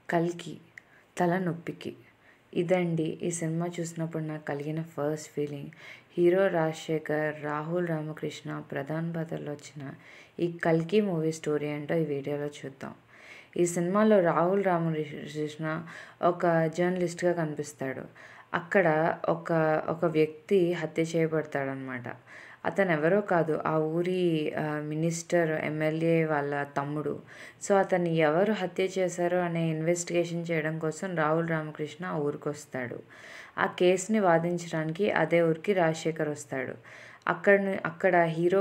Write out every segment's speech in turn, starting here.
కల్కి తలనొప్పికి. ఇదండి ఈ సినిమా చూసినప్పుడు నాకు కలిగిన first feeling. Hero Rajasekhar, Rahul Ramakrishna ప్రధాన పాత్రలో వచ్చిన ఈ కల్కి మూవీ స్టోరీ ఏంటో ఈ వీడియోలో చూద్దాం. ఈ సినిమాలో రాహుల్ రామకృష్ణ ఒక జర్నలిస్ట్గా కనిపిస్తాడు. అక్కడ ఒక వ్యక్తి హత్య చేయబడతాడనమాట. అతను ఎవరో కాదు, ఆ ఊరి మినిస్టర్, ఎమ్మెల్యే వాళ్ళ తమ్ముడు. సో అతన్ని ఎవరు హత్య చేశారో అనే ఇన్వెస్టిగేషన్ చేయడం కోసం రాహుల్ రామకృష్ణ ఆ ఊరికి వస్తాడు. ఆ కేసుని వాదించడానికి అదే ఊరికి రాజశేఖర్ వస్తాడు. అక్కడ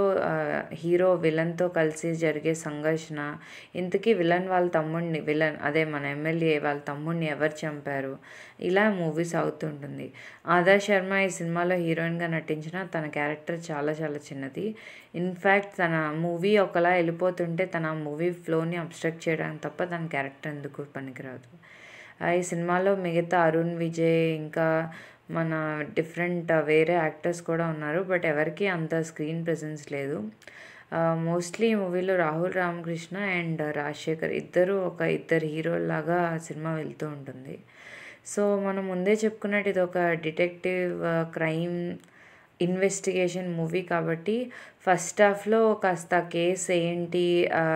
హీరో విలన్తో కలిసి జరిగే సంఘర్షణ, ఇంతకీ విలన్ వాళ్ళ తమ్ముడిని, అదే మన ఎమ్మెల్యే వాళ్ళ తమ్ముడిని ఎవరు చంపారు, ఇలా మూవీ సాగుతుంటుంది. ఆదా శర్మ ఈ సినిమాలో హీరోయిన్గా నటించిన తన క్యారెక్టర్ చాలా చాలా చిన్నది. ఇన్ఫ్యాక్ట్ తన మూవీ ఒకలా వెళ్ళిపోతుంటే తన మూవీ ఫ్లోని అబ్స్ట్రక్ట్ చేయడానికి తప్ప తన క్యారెక్టర్ ఎందుకు పనికిరాదు. ఈ సినిమాలో మిగతా అరుణ్ విజయ్ ఇంకా మన డిఫరెంట్ వేరే యాక్టర్స్ కూడా ఉన్నారు. బట్ ఎవరికి అంత స్క్రీన్ ప్రెజెన్స్ లేదు. మోస్ట్లీ ఈ మూవీలో రాహుల్ రామకృష్ణ అండ్ రాజశేఖర్ ఇద్దరు హీరోల్లాగా సినిమా వెళ్తూ ఉంటుంది. సో మనం ముందే చెప్పుకున్నట్టు ఇది ఒక డిటెక్టివ్ క్రైమ్ ఇన్వెస్టిగేషన్ మూవీ కాబట్టి ఫస్ట్ హాఫ్లో కాస్త కేసు ఏంటి,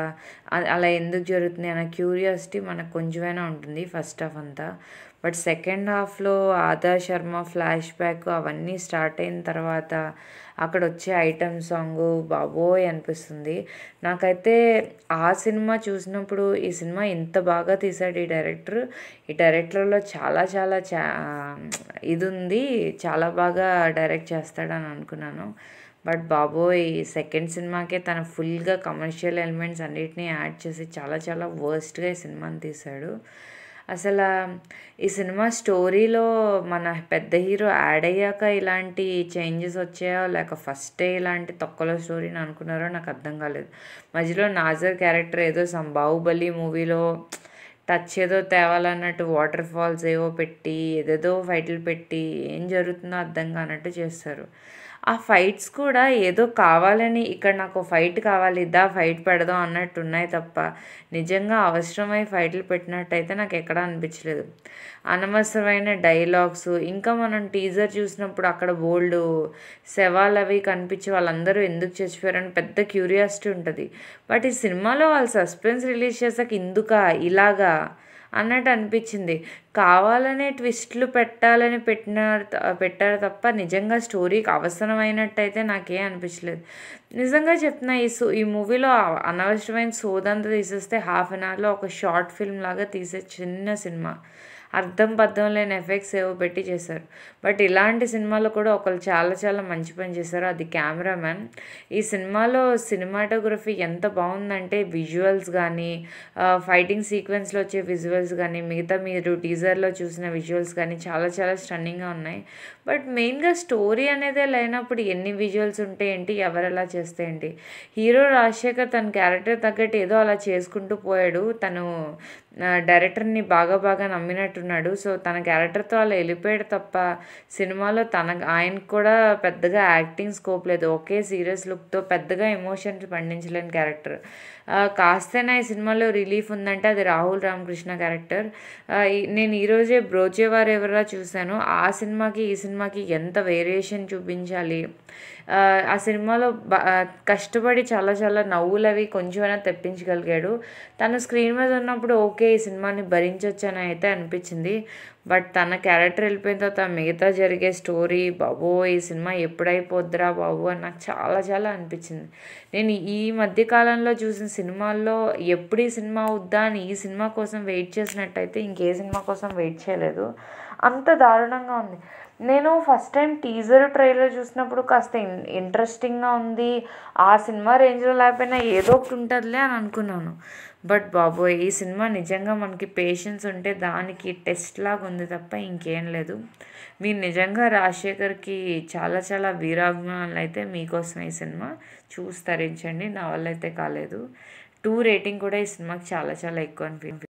అలా ఎందుకు జరుగుతుంది అన్న క్యూరియాసిటీ మనకు కొంచెమైనా ఉంటుంది ఫస్ట్ హాఫ్ అంతా. బట్ సెకండ్ హాఫ్లో ఆదా శర్మ ఫ్లాష్ బ్యాక్ అవన్నీ స్టార్ట్ అయిన తర్వాత అక్కడ వచ్చే ఐటమ్ సాంగ్ బాబోయ్ అనిపిస్తుంది. నాకైతే ఆ సినిమా చూసినప్పుడు ఈ సినిమా ఇంత బాగా తీశాడు ఈ డైరెక్టర్లో చాలా చాలా ఇది ఉంది, చాలా బాగా డైరెక్ట్ చేస్తాడని అనుకున్నాను. బట్ బాబోయ్ సెకండ్ సినిమాకే తన ఫుల్గా కమర్షియల్ ఎలిమెంట్స్ అన్నిటినీ యాడ్ చేసి చాలా చాలా వర్స్ట్గా ఈ సినిమాని తీశాడు. అసలు ఈ సినిమా స్టోరీలో మన పెద్ద హీరో యాడ్ అయ్యాక ఇలాంటి చేంజెస్ వచ్చాయో లేక ఫస్టే ఇలాంటి తొక్కలో స్టోరీని అనుకున్నారో నాకు అర్థం కాలేదు. మధ్యలో నాజర్ క్యారెక్టర్ ఏదో బాహుబలి మూవీలో టచ్ ఏదో తేవాలన్నట్టు వాటర్ ఫాల్స్ ఏవో పెట్టి ఏదేదో ఫైట్లు పెట్టి ఏం జరుగుతుందో అర్థం కానట్టు చేస్తారు. ఆ ఫైట్స్ కూడా ఏదో కావాలని ఇక్కడ నాకు ఫైట్ కావాలి ఫైట్ పెడదాం అన్నట్టు ఉన్నాయి తప్ప నిజంగా అవసరమై ఫైట్లు పెట్టినట్టయితే నాకు ఎక్కడా అనిపించలేదు. అనవసరమైన డైలాగ్స్, ఇంకా మనం టీజర్ చూసినప్పుడు అక్కడ బోల్డ్ శవాలు అవి కనిపించి వాళ్ళందరూ ఎందుకు చచ్చిపోయారని పెద్ద క్యూరియాసిటీ ఉంటుంది. బట్ ఈ సినిమాలో వాళ్ళు సస్పెన్స్ రిలీజ్ చేసాక ఇందుకా ఇలాగా అన్నట్టు అనిపించింది. కావాలనే ట్విస్ట్లు పెట్టాలని పెట్టారు తప్ప నిజంగా స్టోరీకి అవసరమైనట్టయితే నాకేం అనిపించలేదు. నిజంగా చెప్తున్నా, ఈ మూవీలో అనవసరమైన సోదంతా తీసేస్తే హాఫ్ అన్ అవర్లో ఒక షార్ట్ ఫిల్మ్ లాగా తీసే చిన్న సినిమా, అర్థం పర్థం లేని ఎఫెక్ట్స్ ఏవో పెట్టి చేశారు. బట్ ఇలాంటి సినిమాలో కూడా ఒకళ్ళు చాలా చాలా మంచి పని చేశారు, అది కెమెరామ్యాన్. ఈ సినిమాలో సినిమాటోగ్రఫీ ఎంత బాగుందంటే విజువల్స్ కానీ, ఫైటింగ్ సీక్వెన్స్లో వచ్చే విజువల్స్ కానీ, మిగతా మీరు టీజర్లో చూసిన విజువల్స్ కానీ చాలా చాలా స్టన్నింగ్గా ఉన్నాయి. బట్ మెయిన్గా స్టోరీ అనేది లేనప్పుడు ఎన్ని విజువల్స్ ఉంటే ఏంటి, ఎవరు ఎలా చేస్తే ఏంటి. హీరో రాజశేఖర్ తన క్యారెక్టర్ తగ్గట్టు ఏదో అలా చేసుకుంటూ పోయాడు. తను డైరెక్టర్ని బాగా నమ్మినట్టున్నాడు. సో తన క్యారెక్టర్తో అలా వెళ్ళిపోయాడు తప్ప సినిమాలో ఆయనకు కూడా పెద్దగా యాక్టింగ్ స్కోప్ లేదు. ఒకే సీరియస్ లుక్తో పెద్దగా ఎమోషన్స్ పండించలేని క్యారెక్టర్. కాస్తేనా ఈ సినిమాలో రిలీఫ్ ఉందంటే అది రాహుల్ రామకృష్ణ క్యారెక్టర్. నేను ఈరోజే బ్రోచేవారు ఎవరా చూశాను. ఆ సినిమాకి ఈ సినిమాకి ఎంత వేరియేషన్ చూపించాలి. ఆ సినిమాలో కష్టపడి చాలా చాలా నవ్వులు అవి కొంచెమైనా తెప్పించగలిగాడు. తను స్క్రీన్ మీద ఉన్నప్పుడు ఓకే ఈ సినిమాని భరించొచ్చని అయితే అనిపించింది. బట్ తన క్యారెక్టర్ వెళ్ళిపోయిన తర్వాత మిగతా జరిగే స్టోరీ బాబో ఈ సినిమా ఎప్పుడైపోద్దిరా బాబు అని నాకు చాలా చాలా అనిపించింది. నేను ఈ మధ్యకాలంలో చూసిన సినిమాల్లో ఎప్పుడు ఈ సినిమా అవుద్దా అని ఈ సినిమా కోసం వెయిట్ చేసినట్టయితే ఇంకే సినిమా కోసం వెయిట్ చేయలేదు. అంత దారుణంగా ఉంది. నేను ఫస్ట్ టైం టీజర్ ట్రైలర్ చూసినప్పుడు కాస్త ఇంట్రెస్టింగ్గా ఉంది, ఆ సినిమా రేంజ్లో లేకపోయినా ఏదో ఒకటి ఉంటుందిలే అని అనుకున్నాను. బట్ బాబోయ్ ఈ సినిమా నిజంగా మనకి పేషెన్స్ ఉంటే దానికి టెస్ట్ లాగా ఉంది తప్ప ఇంకేం లేదు. మీరు నిజంగా రాజశేఖర్కి చాలా చాలా వీరాభిమానులు అయితే మీకోసం ఈ సినిమా చూసి తరించండి. నా వల్ల అయితే కాలేదు. 2 రేటింగ్ కూడా ఈ సినిమాకి చాలా చాలా ఎక్కువ అనిపించింది.